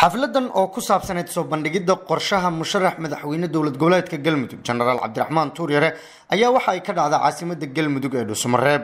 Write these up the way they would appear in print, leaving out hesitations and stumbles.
xafladan oo ku saabsaneyd soo bandhigida qorshaha musharax madaxweyne dowlad goboleedka Galmudug General Cabdiraxmaan Tuuryare ayaa waxa ay ka dhacday caasimada Galmudug ee Dhuusamareeb.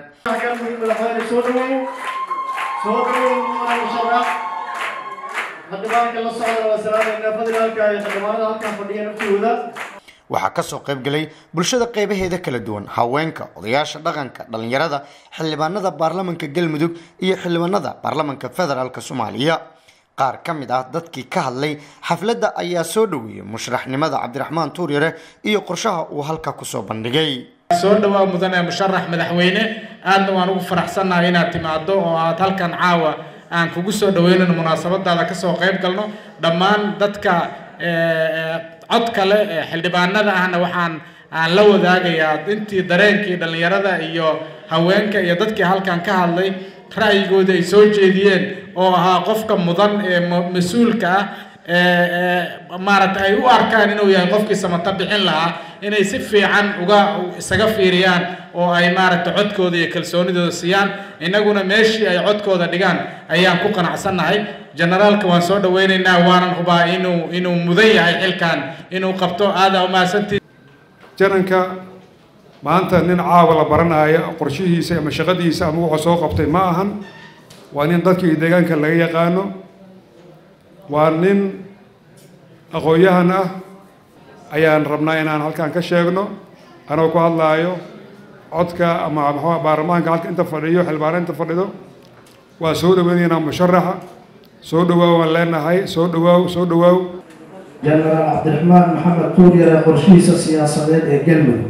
waxaa ka soo qayb galay bulshada qaybaheeda kala duwan, haweenka, odayaasha dhaqanka, dhalinyarada, xildhibaanada baarlamaanka Galmudug iyo xildhibaanada baarlamaanka federaalka Soomaaliya. qaar ka mid ah dadkii ka hadlay xafladda ayaa soo dhaweeyay musharaxnimada Cabdiraxmaan Tuuryare iyo qorshaha uu halka ku soo bandhigay. soo dhawaa mudane musharax madaxweyne, aadna waan ugu faraxsanahay inaad timaado oo aad halkan caawa aan kugu soo dhaweynayno munaasabadaada ka soo qayb galno. dhammaan dadka cod kale xildhibaanada ahna waxaan la wadaagayaa intii dareenkii dhalinyarada iyo haweenka iyo dadkii halkan ka hadlay ra'yigooda ay soo jeediyeen oo ahaa qofka mudan ee mas'uulka ah maaragtay ay u arkaan inuu yahay qofkii samata bixin lahaa inay si fiican isaga fiiriyaan oo ay maaragtay codkooda iyo kalsoonidooda siiyaan. inaguna meeshii ay codkooda dhigaan ayaan ku qanacsanahay. generaalka waan soo dhaweynaynaa, waanan hubaa inuu mudan yahay xilkan inuu qabto. aada umahadsantii jananka maanta nin caawa la baranayo qorshihiisa ama shaqadiisa ama wuxuu soo qabtay ma ahan. waa nin dadkii deegaanka laga yaqaano, waa nin aqoon-yahan ah. ayaan rabnaa inaan halkan ka sheegno anoo ku hadlaayo codka ama baarlamaanka halka inta fadhiyo xildhibaan inta fadhido. waa soo dhaweynaynaa musharaxa. soo dhawaaw waan leenahay. soo dhawaaw General Cabdiraxmaan Maxamed Tuuryare qorshihiisa siyaasadeed ee Galmudug.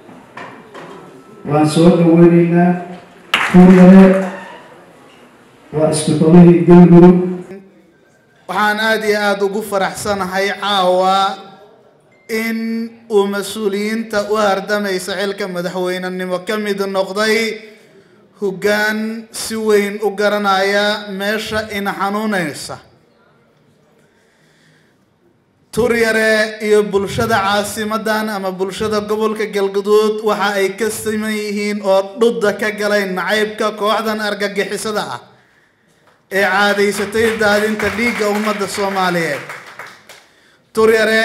waan soo dhaweynaynaa. Tuuryare waa isbitaalihii Galmudug. waxaan aad iyo aad ugu faraxsanahay caawa in uu mas-uuliyiinta u hardamaysa xilka madaxweynenimo ka mid noqday hoggaan si weyn u garanaya meesha ina xanuunaysa. Tuuryare iyo bulshada caasimadan ama bulshada gobolka Galgaduud waxa ay ka siman yihiin oo dhudda ka galeen nacaybka kooxdan argagixisada ah ee caadaysatay daadinta dhiigga ummadda Soomaaliyeed. Tuuryare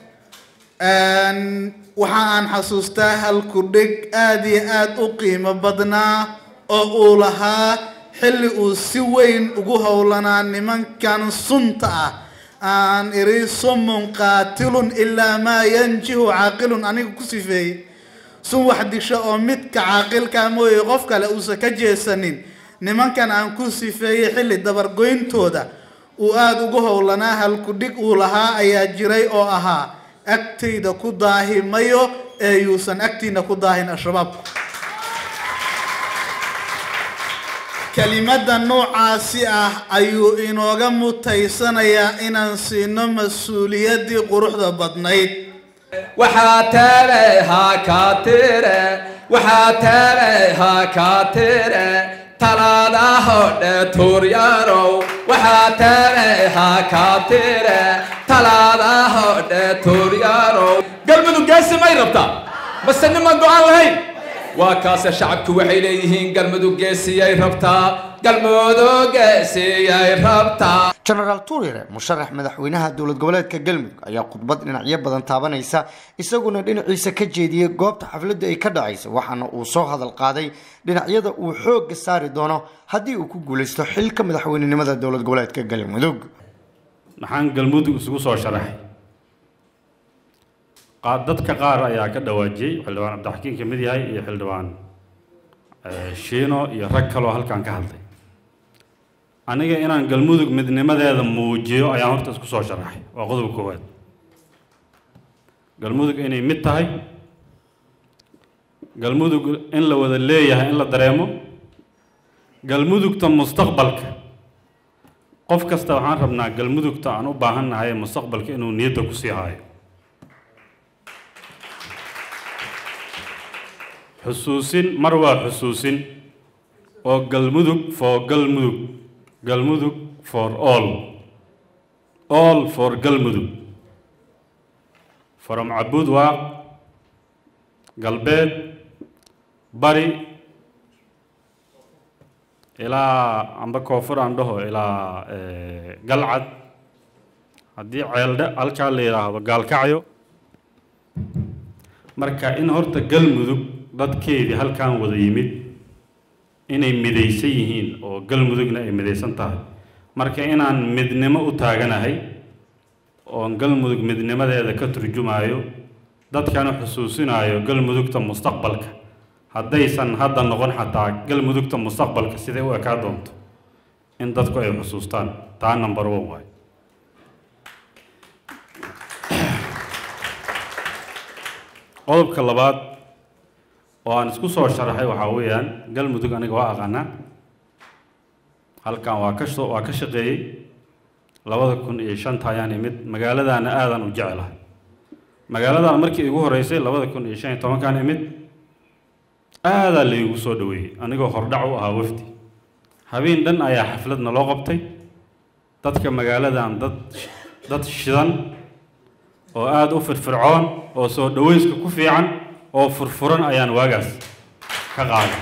waxa aan xasuustaa halku dhig aad iyo aad u qiimo badnaa oo uu lahaa xilli uu si weyn ugu howlanaa nimankan sunta ah. aan iri sumun qaatilun ilaa maa yanjihu caaqilun aniga ku sifeeyey sun wax disho oo midka caaqilka mooye qof kale uusan ka jeesanin. nimankan aan ku sifeeyey xilli dabargoyntooda uu aad ugu howlanaa halku dhig uu lahaa ayaa jiray oo ahaa agtayda ku daahimayo ee yuusan agtiina ku daahin al-shabaabku. kelimada noocaasi ah ayuu inooga mutaysanayaa inaan siino mas-uuliyaddii quruxda badnayd. waxaa taabay kaatire talaada hodhe Tuuryarow. waxaa taabay kaatire talaada hodhe Tuuryarow. Galmudug geesi may rabtaa base niman go-aan lahayn. waa kaase shacabku waxay leeyihiin Galmudug geesiyay rabtaa. Galmudug geesiyay rabtaa. General Tuuryare musharax madaxweynaha dowlad goboleedka Galmudug ayaa khudbad dhinacyo badan taabanaysa isaguna dhinaciisa ka jeediyay goobta xafladda ay ka dhacayso, waxaana uu soo hadal qaaday dhinacyada uu xoog saari doono haddii uu ku guuleysto xilka madaxweynenimada dowlad goboleedka Galmudug. maxaan Galmudug isugu soo sharaxay? dadka qaar ayaa ka dhawaajiyay, xildhibaan Cabdiraxmaan ka mid yahay iyo xildhibaan Shiino iyo rag kale oo halkan ka hadlay. aniga inaan Galmudug midnimadeeda muujiyo ayaan horta isku soo sharaxay. waa qodob koowaad. Galmudug inay mid tahay, Galmudug in la wada leeyahay, in la dareemo Galmudugta mustaqbalka. qof kasta waxaan rabnaa Galmudugta aan u baahannahay mustaqbalka inuu niyadda ku sii haayo. xusuusin mar waa xusuusin oo Galmudug for Galmudug, Galmudug for all for Galmudug. from Cabud Waaq, galbeed, bari ilaa amba koonfur aan dhaho ilaa galcad haddii ceeldhe halkaa la yidhaahdo gaalkacyo marka in horta galmudug dadkeedii halkaan wada yimid inay midaysan yihiin oo galmudugna ay midaysan tahay marka inaan midnimo u taaganahay oon galmudug midnimadeeda ka turjumaayo dadkana xusuusinayo galmudugta mustaqbalka haddaysan hadda noqon xataa galmudugta mustaqbalka siday u ekaa doonto in dadku ay xusuustaan taa number 1 waay qodobka labaad oo aan isku soo sharaxay waxaa weeyaan galmudug aniga waa aqaanaa halkan waa ka shaqeeyey 2005 ayaan imid magaaladaana aadan u jecelahay magaaladan markii igu horeysay 2015 kan imid aadaa la igu soo dhaweeyey anigoo hordhac u ahaa wafdi habeen dhan ayaa xafladna loo qabtay dadka magaaladan dad shidan oo aad u firfircoon oo soo dhaweyska ku fiican oo furfuran ayaan waagaas ka qaaday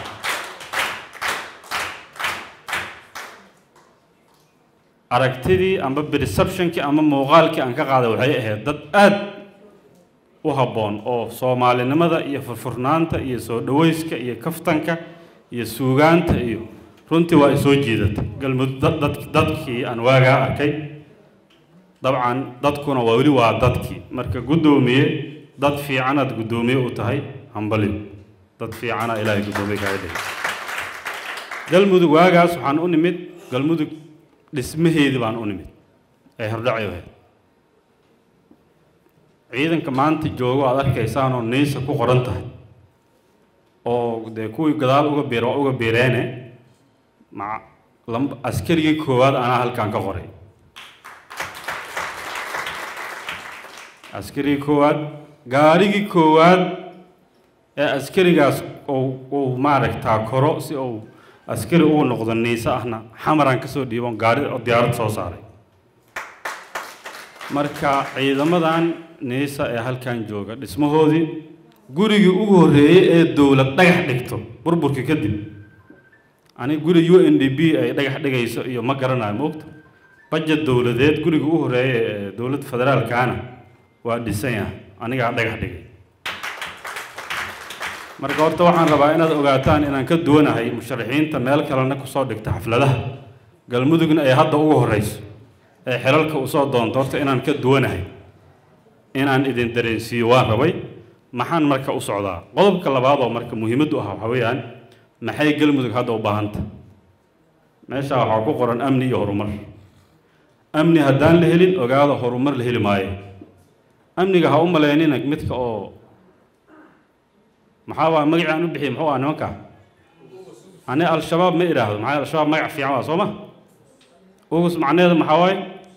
aragtidii amba perceptionkii ama muuqaalkii aan ka qaaday waxay ahayd dad aad u habboon oo soomaalinimada iyo furfurnaanta iyo soo dhaweyska iyo kaftanka iyo suugaanta iyo runtii waa soo jiidatay galmudug dadkii aan waagaa arkay dabcan dadkuna waa weli waa dadkii marka gudoomiye dad fiicanaad gudoomiye u tahay hambali dad fiicana ilaahay gudoomiye ka dhigay galmudug waagaas waxaan u nimid galmudug dhismaheedii baan u nimid ay hordhacay wahayd ciidanka maanta joogo aad arkaysaan oo niisa ku qoran tahay oo dee kuwii gadaal uga biireene askarigii koowaad anaa halkaan ka qoray askarigii koowaad gaarigii koowaad ee askarigaas uu maaragtaa koro si uu askari ugu noqdo niisa ahna xamaraan kasoo dhiibon gaari diyaarad soo saaray marka ciidamadan niisa ee halkaan jooga dhismahoodii gurigii ugu horreeyey ee dowlad dhagax dhigto burburkii kadib aniga guri UNDP ay dhagax dhigayso iyo ma garanayo moogta budget dowladeed guriga ugu horreeyey ee dowladda federaalkaana waa dhisan yahay anigaa dhagax dhigay marka horta waxaan rabaa inaad ogaataan inaan ka duwanahay musharaxiinta meel kalena kusoo dhigta xafladaha galmudugna ay hadda ugu horeyso ee xilalka usoo doonto horta inaan ka duwanahay inaan idin dareensiiyo waan rabay maxaan marka u socdaa qodobka labaad oo marka muhiimaddu ah waxaa weeyaan maxay galmudug hadda u baahanta meesha waxaa ku qoran amni iyo horumar amni haddaan la helin ogaada horumar la heli maayo amniga ha u maleynina midka oo maxaa waa magacaan u bixiyay muxuu ah nimanka ani al-shabaab ma idhaahdo maxaa al-shabaab magac fiican waa soo ma ugus macnaheedu maxaa waaye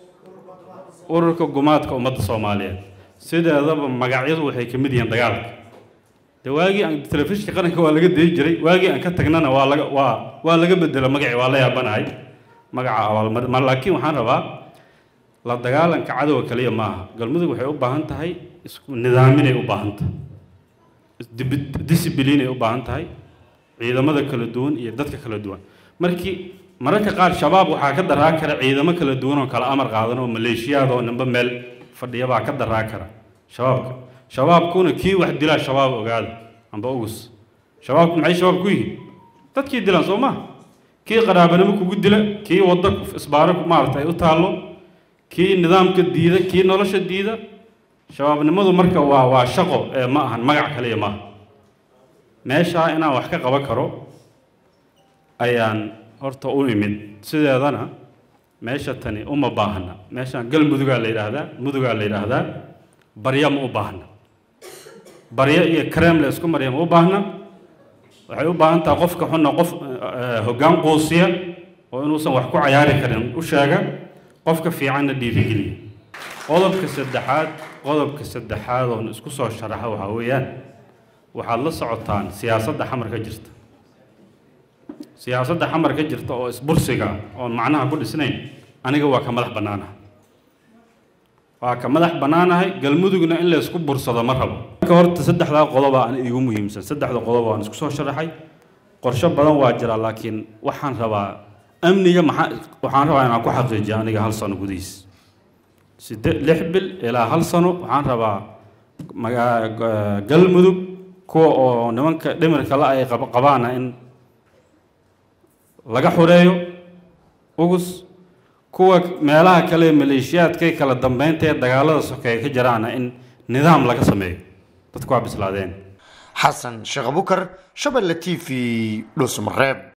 ururka gumaadka ummadda soomaaliyeed sideedaba magacyadu waxay ka mid yihiin dagaalka de waagii aan telefishinka qaranka waa laga deyi jiray waagii aan ka tagnana waa laga bedelo magacii waa la yaabanahay magaca abaalmarin laakiin waxaan rabaa la dagaalanka cadowga kaliya maaha galmudug waxay u baahan tahay isku nidaaminay u baahan tahay discipline ay u baahan tahay ciidamada kala duwan iyo dadka kala duwan markii mararka qaar shabaab waxaa ka daraa kara ciidamo kala duwan oo kala amar qaadan oo maleeshiyaad oo ninba meel fadhiya baa ka daraa kara shabaabkuna kii wax dilaa shabaab ogaada amba ugus shabaabku maxay shabaab ku yihiin dadkii dilaan soo maha kii qaraabanimo kugu dila kii wadda isbaaro maaragtay u taallo kii nidaamka diida kii nolosha diida shabaabnimadu marka waa shaqo ee ma ahan magac kaliya maaha meeshaa inaan wax ka qaban karo ayaan horta u imid sideedana meesha tani uma baahna meeshaan galmudugaa la yidhaahdaa barya ma u baahna barya iyo kareem la isku marya ma u baahna waxay u baahan tahay qofka xunna qof hoggaan quusiya oo inuusan wax ku cayaari karin u sheega qofka fiicanna dhiirigeliya qodobka saddexaad oon isku soo sharaxa waxaa weeyaan waxaad la socotaan siyaasadda xamar ka jirta siyaasadda xamar ka jirta oo isbursiga oon macnaha ku dhisnayn aniga waa ka madax bannaanahay galmudugna in la isku bursado ma rabo marka horta saddexdaa qodob aan iigu muhiimsan saddexda qodob aan isku soo sharaxay qorshe badan waa jira laakiin waxaan rabaa amniga waxaan rabaa inaan ku xaqiijiyo aniga hal sano gudihiis 6 bil ilaa 1 sano waxaan rabaa galmudug kuwa oo nimanka dhimirka la ay qabaana in laga xureeyo ugus kuwa meelaha kale maleeshiyaadka kala dambeynta ee dagaalada sokeeye ka jiraana in nidaam laga sameeyo dadku waa bislaadeen xasan sheekh abukar Shabelle TV Dhusmareeb